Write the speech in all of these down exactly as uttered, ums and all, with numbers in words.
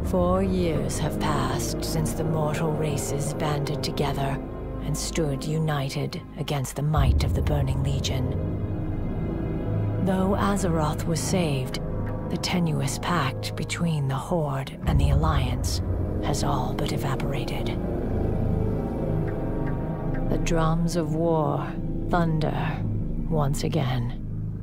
Four years have passed since the mortal races banded together and stood united against the might of the Burning Legion. Though Azeroth was saved, the tenuous pact between the Horde and the Alliance has all but evaporated. The drums of war thunder once again.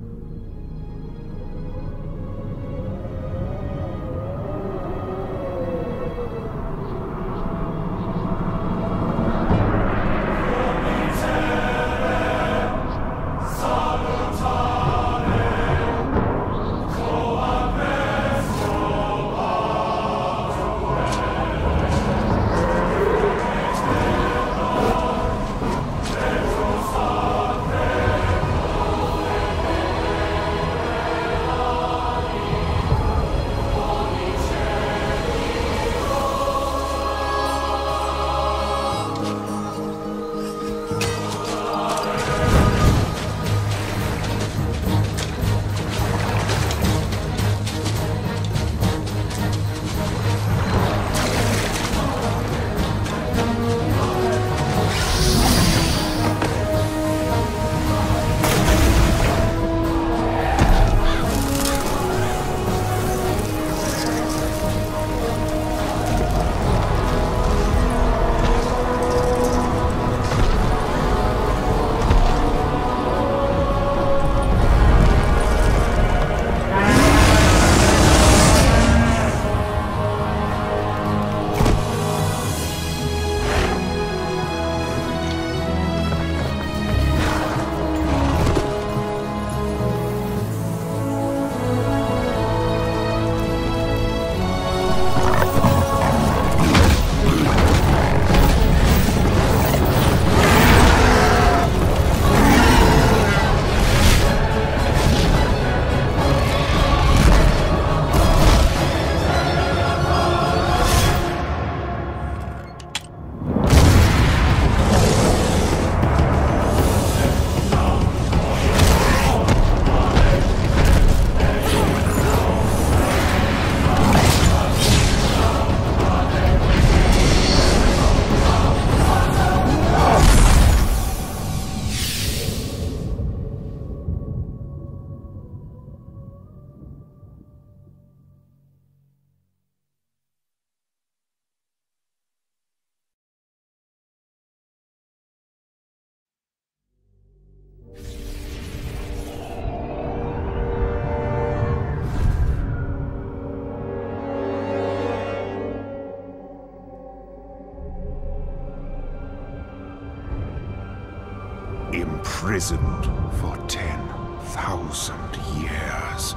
Imprisoned for ten thousand years.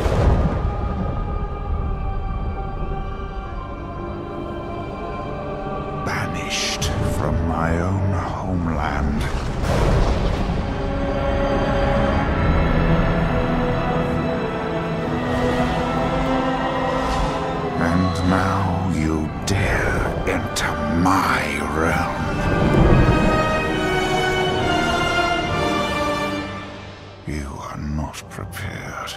Banished from my own homeland. And now you dare enter my realm. You are not prepared.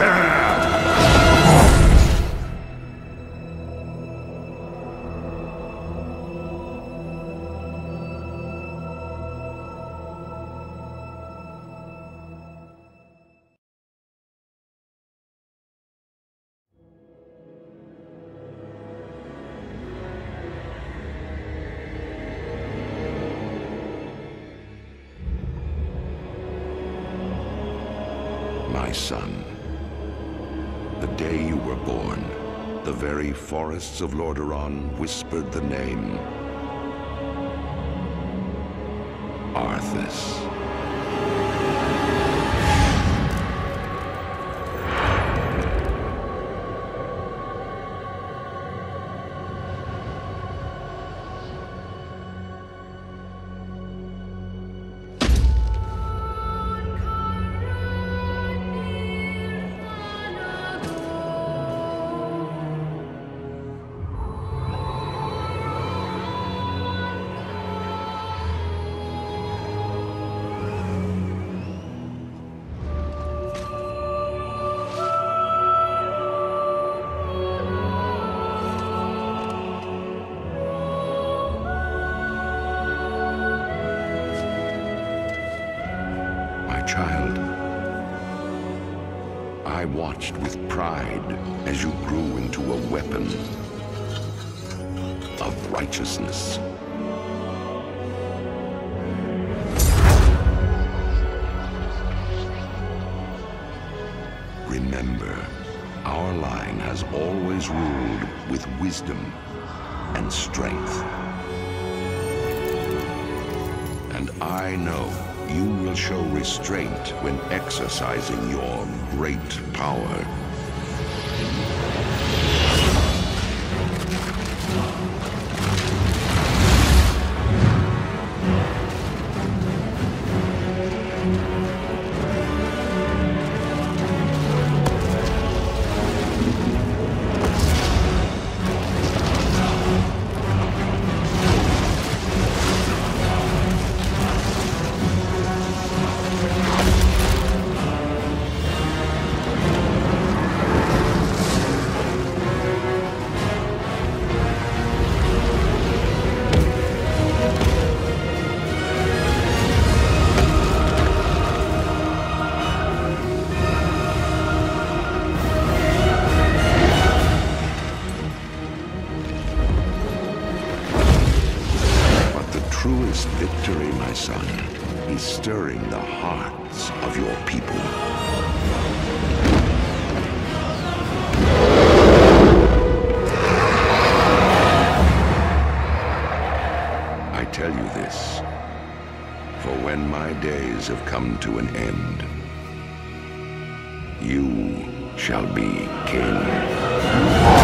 My son, the day you were born, the very forests of Lordaeron whispered the name Arthas. Child, I watched with pride as you grew into a weapon of righteousness. Remember, our line has always ruled with wisdom and strength. And I know you will show restraint when exercising your great power. Truest victory, my son, is stirring the hearts of your people. I tell you this, for when my days have come to an end, you shall be king.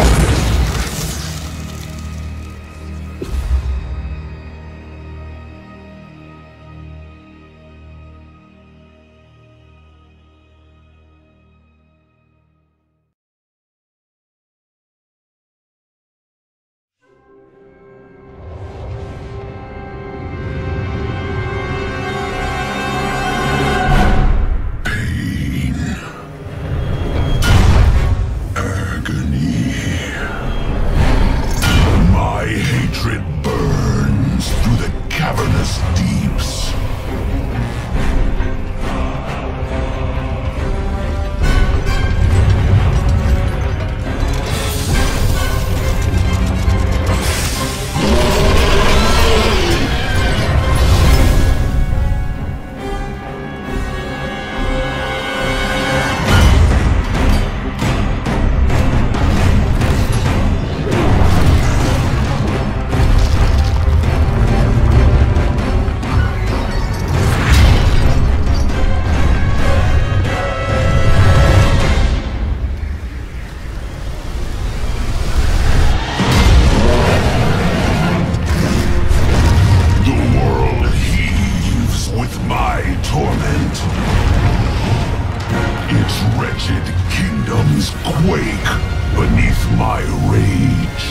Quake beneath my rage.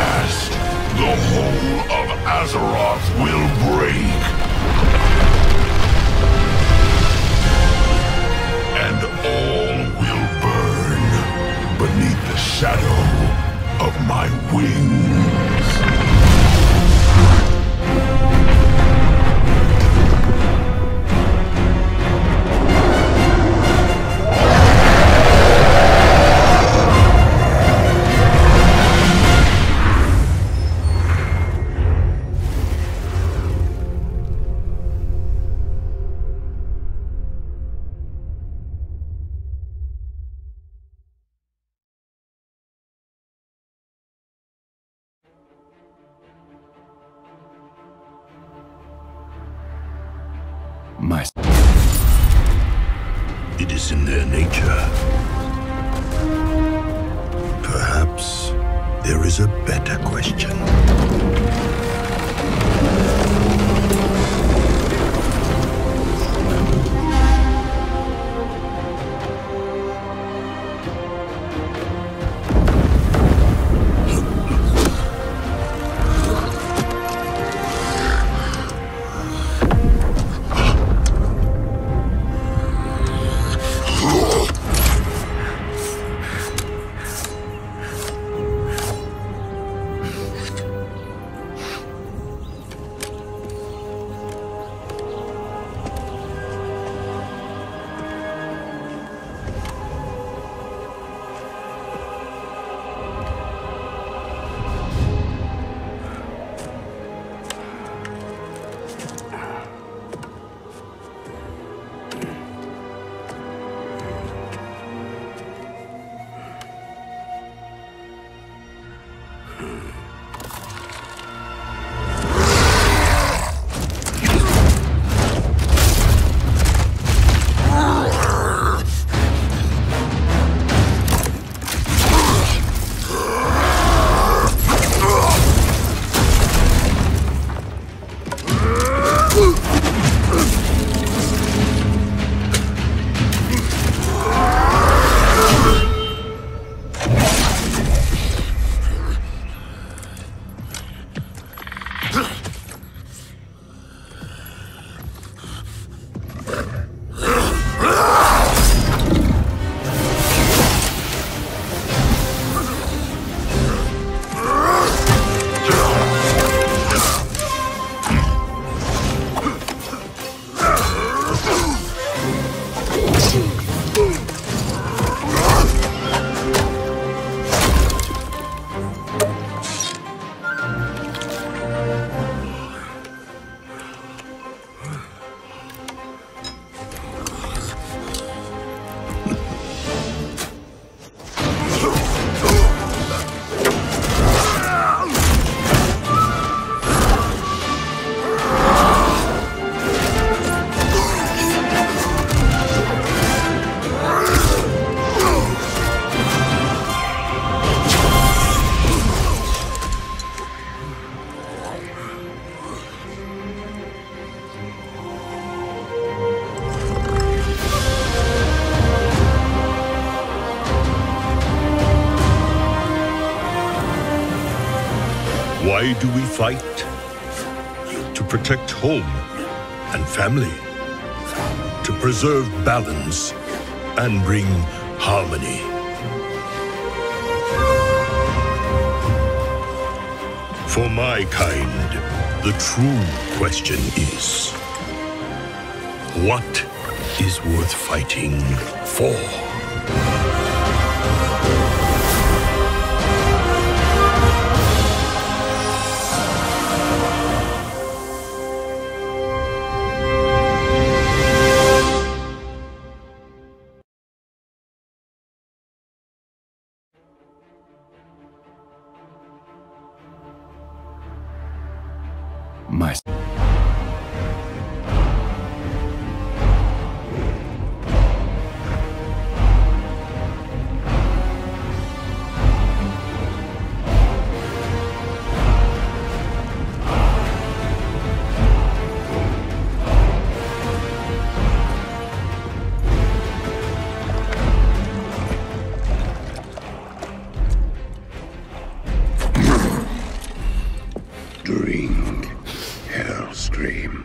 last, the whole of Azeroth will break. And all will burn beneath the shadow of my wings. My... It is in their nature. Perhaps there is a better question. Why do we fight? To protect home and family. To preserve balance and bring harmony. For my kind, the true question is, what is worth fighting for? My... Drink, Hellscream.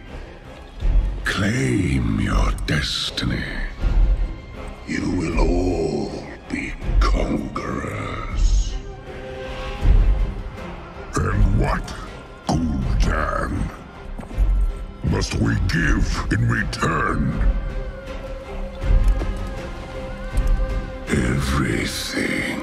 Claim your destiny. You will all be conquerors. And what, Gul'dan, must we give in return? Everything.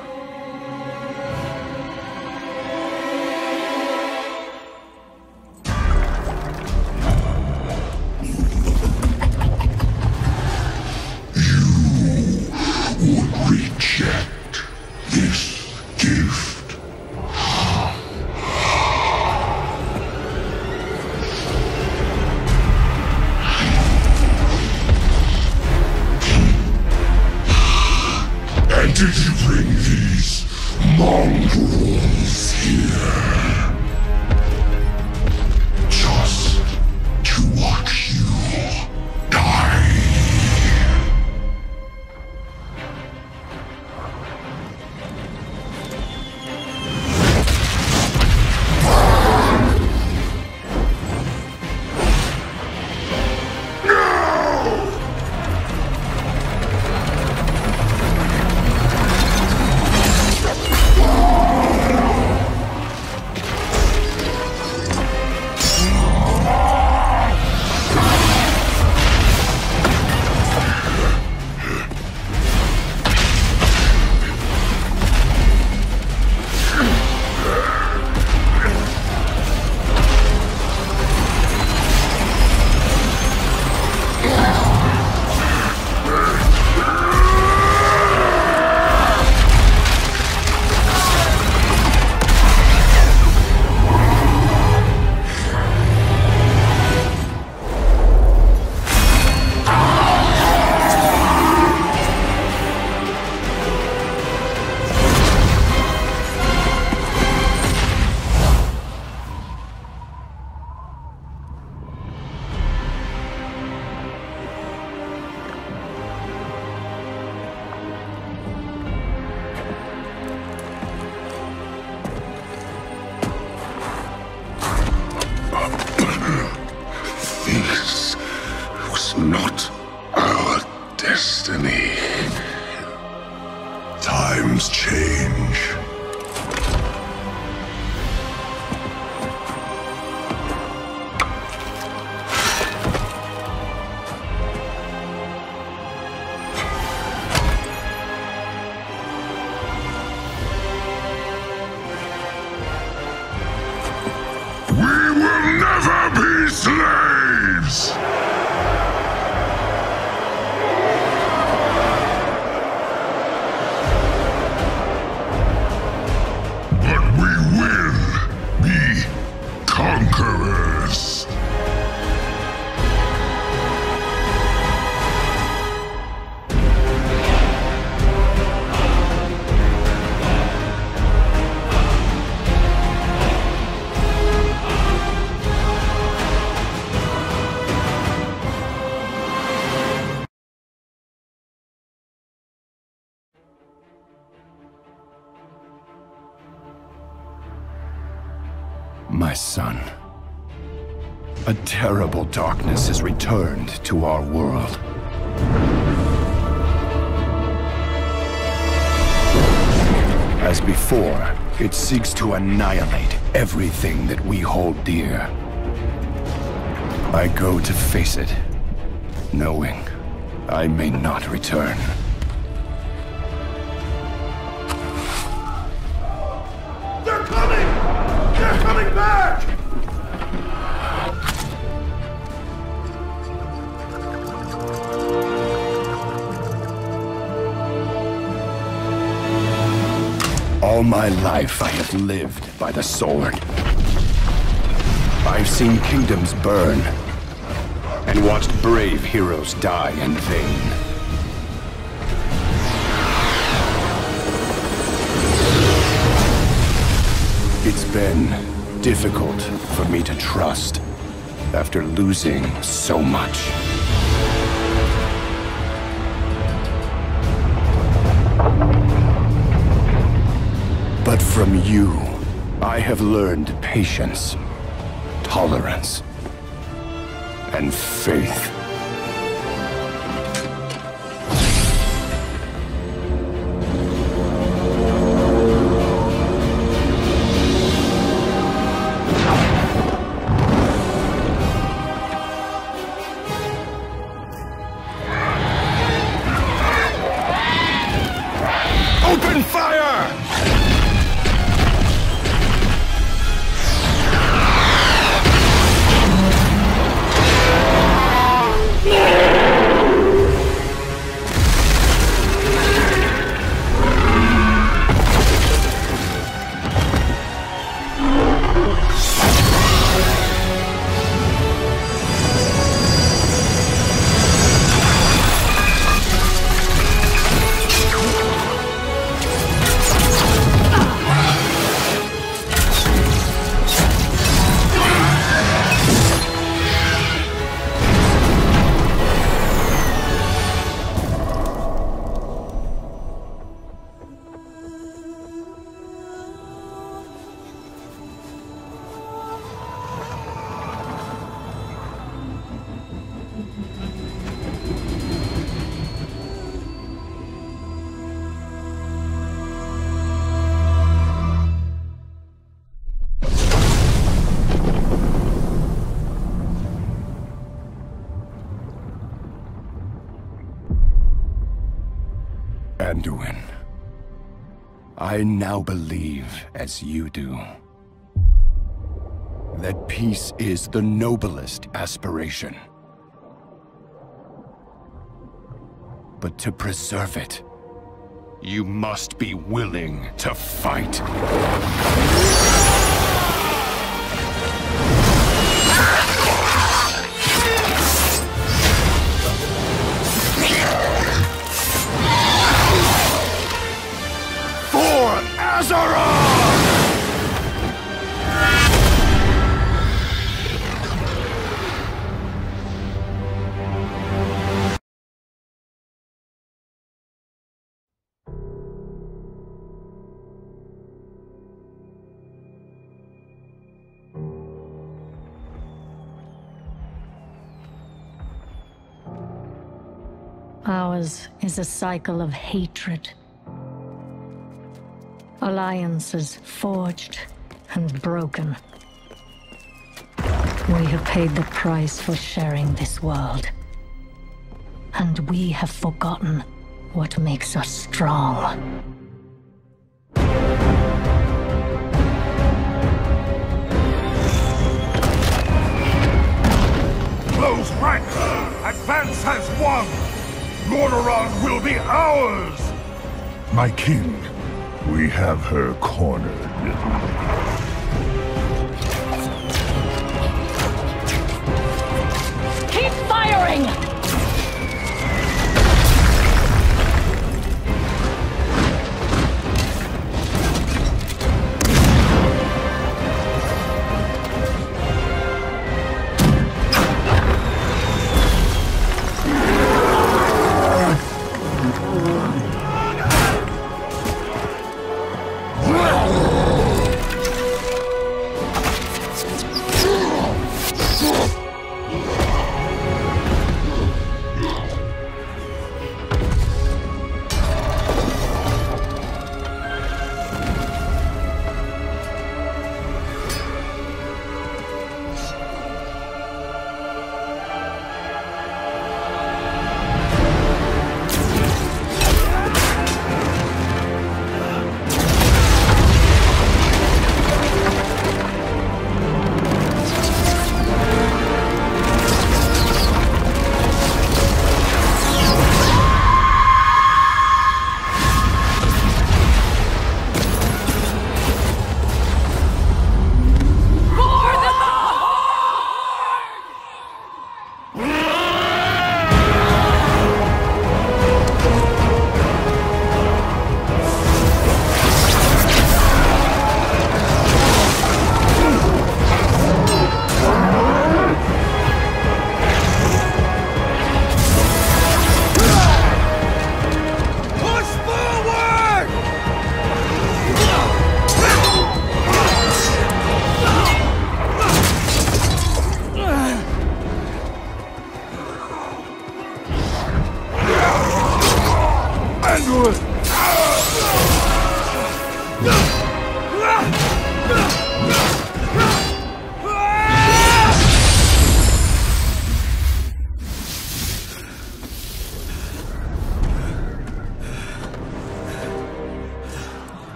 Reject this gift. And did you bring these mongrels here just to watch you die? This was not our destiny. Times change. We will never be slaves! But we will be conquerors. My son. A terrible darkness has returned to our world. As before, it seeks to annihilate everything that we hold dear. I go to face it, knowing I may not return. They're coming! They're coming back! All my life I have lived by the sword. I've seen kingdoms burn, and watched brave heroes die in vain. It's been difficult for me to trust after losing so much. But from you, I have learned patience, tolerance, and faith. Open fire! Anduin, I now believe, as you do, that peace is the noblest aspiration. But to preserve it, you must be willing to fight. Ours is a cycle of hatred. Alliances forged and broken. We have paid the price for sharing this world. And we have forgotten what makes us strong. Close ranks! Advance has won! Lordaeron will be ours! My king, we have her cornered. Keep firing!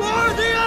For the